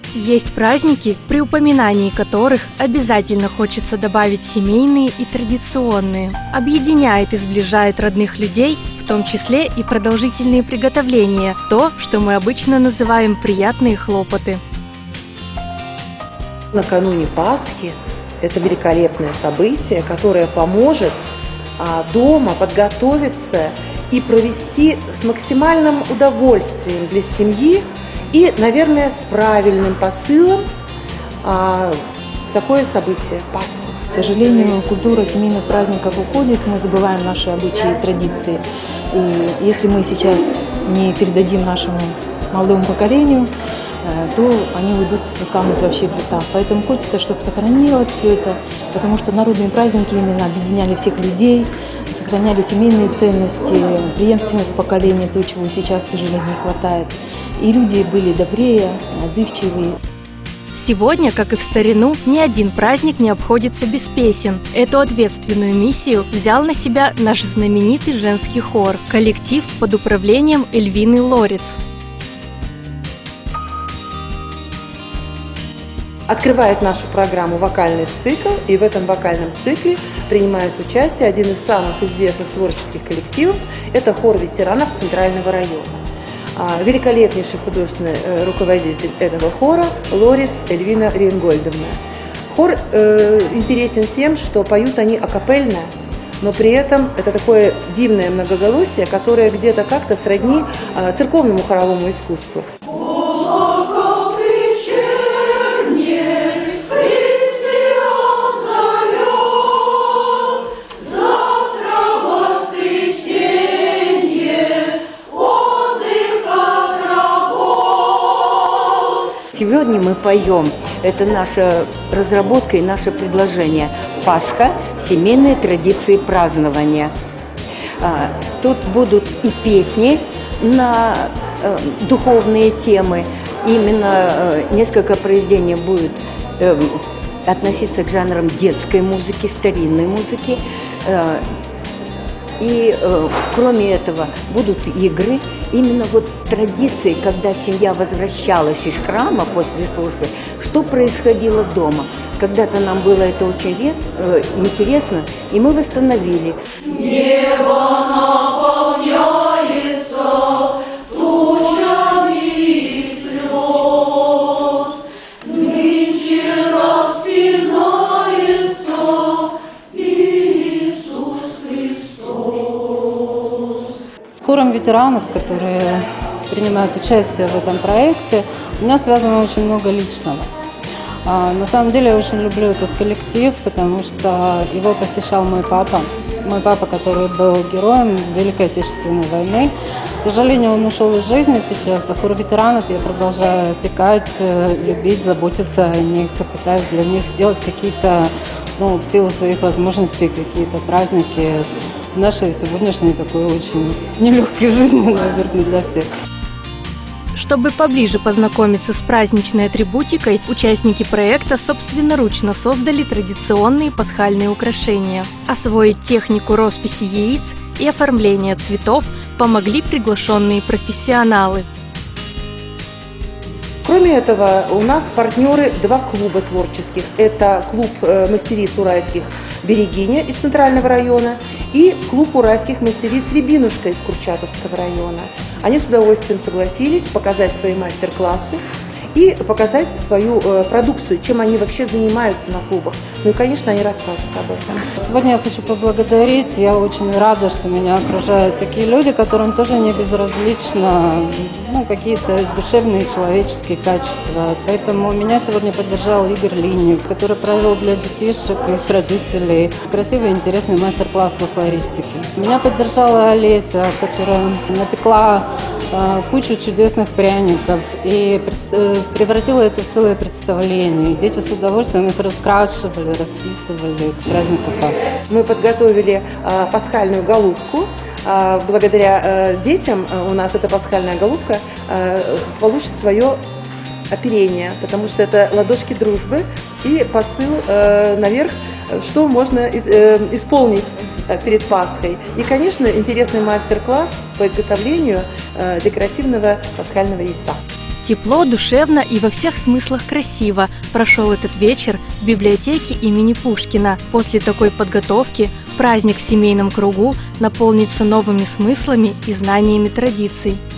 Есть праздники, при упоминании которых обязательно хочется добавить семейные и традиционные. Объединяет и сближает родных людей, в том числе и продолжительные приготовления, то, что мы обычно называем приятные хлопоты. Накануне Пасхи это великолепное событие, которое поможет дома подготовиться и провести с максимальным удовольствием для семьи и, наверное, с правильным посылом такое событие – Пасху. К сожалению, культура семейных праздников уходит, мы забываем наши обычаи и традиции. И если мы сейчас не передадим нашему молодому поколению, то они уйдут канут вообще в лета. Поэтому хочется, чтобы сохранилось все это, потому что народные праздники именно объединяли всех людей, сохраняли семейные ценности, преемственность поколения, то, чего сейчас, к сожалению, не хватает. И люди были добрее, отзывчивее. Сегодня, как и в старину, ни один праздник не обходится без песен. Эту ответственную миссию взял на себя наш знаменитый женский хор, коллектив под управлением Эльвины Лорец. Открывает нашу программу вокальный цикл, и в этом вокальном цикле принимает участие один из самых известных творческих коллективов – это хор ветеранов Центрального района. Великолепнейший художественный руководитель этого хора – Лорец Эльвина Рейнгольдовна. Хор интересен тем, что поют они акапельно, но при этом это такое дивное многоголосие, которое где-то как-то сродни церковному хоровому искусству. Сегодня мы поем, это наша разработка и наше предложение. Пасха, семейные традиции празднования. Тут будут и песни на духовные темы. Именно несколько произведений будет относиться к жанрам детской музыки, старинной музыки. И кроме этого будут игры, именно вот традиции, когда семья возвращалась из храма после службы, что происходило дома. Когда-то нам было это очень интересно, и мы восстановили. Небо наполняется тучами слез, нынче распинается Иисус Христос. С хором ветеранов, которые принимают участие в этом проекте, у меня связано очень много личного. На самом деле я очень люблю этот коллектив, потому что его посещал мой папа. Мой папа, который был героем Великой Отечественной войны. К сожалению, он ушел из жизни сейчас, а хор ветеранов я продолжаю опекать, любить, заботиться о них, пытаюсь для них делать какие-то, в силу своих возможностей, какие-то праздники в нашей сегодняшней такой очень нелегкой жизни, наверное, для всех. Чтобы поближе познакомиться с праздничной атрибутикой, участники проекта собственноручно создали традиционные пасхальные украшения. Освоить технику росписи яиц и оформления цветов помогли приглашенные профессионалы. Кроме этого, у нас партнеры два клуба творческих. Это клуб мастериц уральских «Берегиня» из Центрального района и клуб уральских мастериц «Рябинушка» из Курчатовского района. Они с удовольствием согласились показать свои мастер-классы и показать свою продукцию, чем они вообще занимаются на клубах. Ну и, конечно, они расскажут об этом. Сегодня я хочу поблагодарить. Я очень рада, что меня окружают такие люди, которым тоже не безразлично какие-то душевные человеческие качества. Поэтому меня сегодня поддержал Игорь Линюк, который провел для детишек и их родителей красивый и интересный мастер-класс по флористике. Меня поддержала Олеся, которая напекла кучу чудесных пряников и превратила это в целое представление. Дети с удовольствием их раскрашивали, расписывали к празднику Пасхи. Мы подготовили пасхальную голубку. Благодаря детям у нас эта пасхальная голубка получит свое оперение, потому что это ладошки дружбы и посыл наверх, что можно исполнить перед Пасхой. И, конечно, интересный мастер-класс по изготовлению декоративного пасхального яйца. Тепло, душевно и во всех смыслах красиво прошел этот вечер в библиотеке имени Пушкина. После такой подготовки праздник в семейном кругу наполнится новыми смыслами и знаниями традиций.